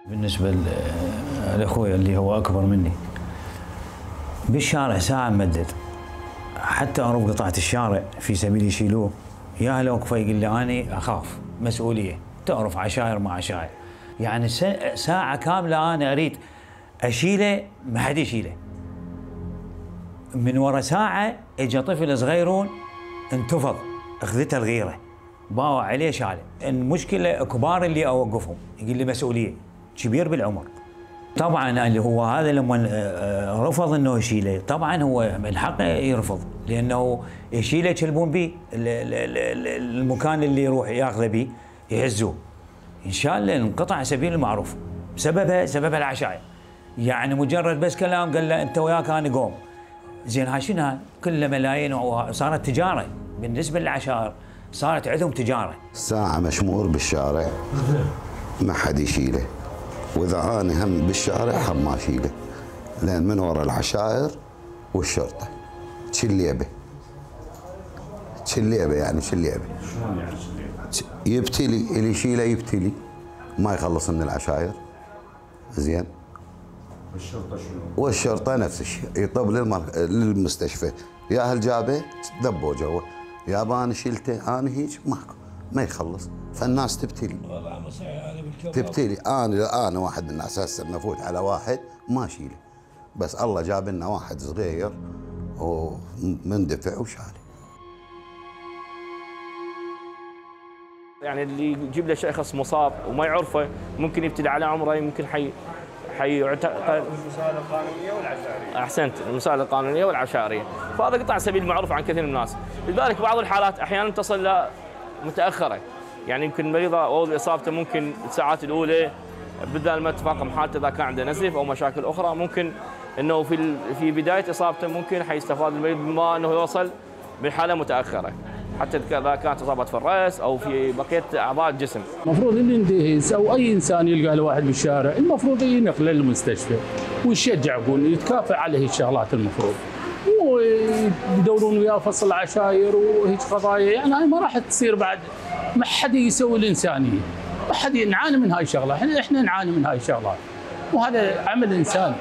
بالنسبة لأخوي اللي هو أكبر مني بالشارع ساعة ممدد، حتى أروح قطعة الشارع في سبيل يشيلوه، يا هلا وقفة يقول لي أنا أخاف مسؤولية، تعرف عشاير مع عشاير، يعني ساعة كاملة أنا أريد أشيله ما حد يشيله. من ورا ساعة إجا طفل صغيرون انتفض، أخذته الغيرة، باوع عليه شاله. المشكلة كبار اللي أوقفهم يقول لي مسؤولية، كبير بالعمر. طبعا اللي هو هذا لما رفض انه يشيله، طبعا هو من حقه يرفض، لانه يشيله يكلبون به المكان اللي يروح ياخذه به يهزوه. ان شاء الله انقطع سبيل المعروف سببها العشاير، يعني مجرد بس كلام قال له انت وياك انا قوم. زين هاي شنو هاي؟ كله ملايين وصارت تجاره بالنسبه للعشائر، صارت عندهم تجاره. ساعه مشمور بالشارع ما حد يشيله، واذا انا هم بالشارع هم ما اشيله، لان من وراء العشائر والشرطه تشليبه يعني تشليبه يبتلي اللي يشيله، يبتلي ما يخلص من العشائر. زين والشرطه شنو؟ والشرطه نفس الشيء، يطب للمستشفى، يا هل جابه تدبوا جوا، يابا انا شيلته انا هيك ماكو، ما يخلص، فالناس تبتلي. تبتلي. انا واحد من الناس هسه بنفوت على واحد ما اشيله، بس الله جاب لنا واحد صغير ومندفع وشاله. يعني اللي يجيب له شخص مصاب وما يعرفه ممكن يبتدي على عمره، يمكن حي المساءلة القانونية والعشائرية. احسنت، المساءلة القانونية والعشائرية، فهذا قطع سبيل معروف عن كثير من الناس، لذلك بعض الحالات احيانا تصل متاخره، يعني يمكن المريضه او اصابته ممكن الساعات الاولى بدل ما تفاقم حالته اذا كان عنده نزف او مشاكل اخرى، ممكن انه في بدايه اصابته ممكن حيستفاد المريض بما انه يوصل بحاله متاخره، حتى اذا كانت اصابه في الراس او في بقيه اعضاء الجسم. المفروض اللي يندهس او اي انسان يلقى له واحد بالشارع المفروض ينقله للمستشفى ويشجع، يقول يتكافئ على الشغلات المفروض، ويدورون وياه فصل عشاير وهيك قضايا، يعني هاي ما راح تصير بعد، ما حد يسوي الانسانيه، ما حد نعاني من هاي الشغله، احنا نعاني من هاي الشغلات، وهذا عمل انساني.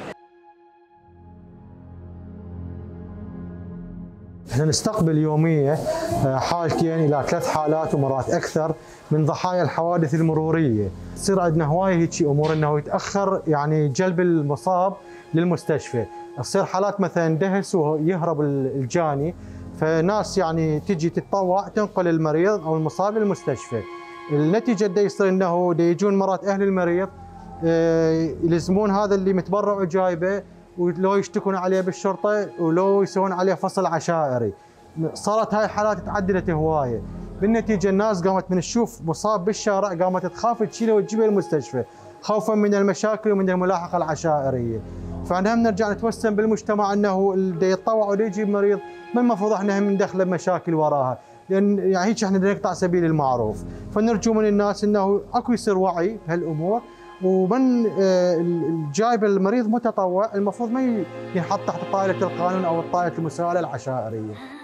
احنا نستقبل يوميا حالتين الى 3 حالات ومرات اكثر من ضحايا الحوادث المروريه، تصير عندنا هوايه هيك امور انه يتاخر يعني جلب المصاب للمستشفى، تصير حالات مثلا دهس ويهرب الجاني، فناس يعني تجي تتطوع تنقل المريض او المصاب للمستشفى. النتيجه دا يصير انه دا يجون مرات اهل المريض يلزمون هذا اللي متبرع وجايبه، ولو يشتكون عليه بالشرطه ولو يسوون عليه فصل عشائري. صارت هاي الحالات تعددت هوايه، بالنتيجه الناس قامت من تشوف مصاب بالشارع قامت تخاف تشيله وتجيبه للمستشفى خوفا من المشاكل ومن الملاحقه العشائريه. فاحنا هم نرجع نتوسم بالمجتمع انه اللي يتطوع واللي يجيب مريض ما المفروض احنا هم ندخله بمشاكل وراها، لان يعني هيك احنا نقطع سبيل المعروف. فنرجو من الناس انه اكو يصير وعي بهالامور، ومن الجايب المريض متطوع المفروض ما ينحط تحت طائله القانون او طائله المساءله العشائريه.